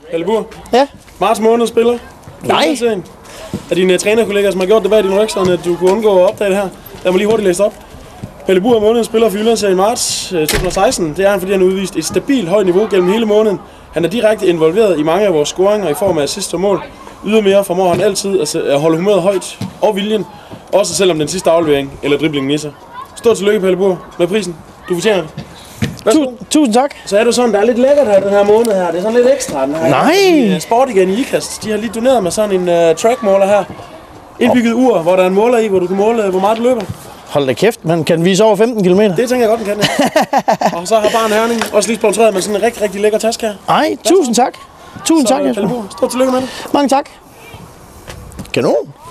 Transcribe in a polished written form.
Palle Buhr. Ja. Marts måned spiller. Nej. Af dine trænerkollegaer, som har gjort det bag din ryg, så at du kunne undgå at opdage det her. Lad mig lige hurtigt læse op. Palle Buhr er månedens spiller for Jylland i marts 2016. Det er han, fordi han har udvist et stabilt højt niveau gennem hele måneden. Han er direkte involveret i mange af vores scoringer i form af assist og mål. Ydermere formår han altid at holde humøret højt og viljen. Også selvom den sidste aflevering eller driblingen misser. Stort tillykke, Palle Buhr, med prisen. Du fortjener det. Tusind tak. Så er det sådan, der er lidt lækkert her den her måned her. Det er sådan lidt ekstra. Den her. Nej. Sport igen i IKAST. De har lige doneret med sådan en trackmåler her. Indbygget ur, hvor der er en måler i, hvor du kan måle, hvor meget du løber. Hold da kæft, man kan vise over 15 km. Det tænker jeg godt, den kan. Ja. Og så har Barn Herning også lige sponsoreret med sådan en rigtig, rigtig lækker taske her. Ej, tusind tak. Tusind tak, Jesper. Stort tillykke med det. Mange tak. Kanon.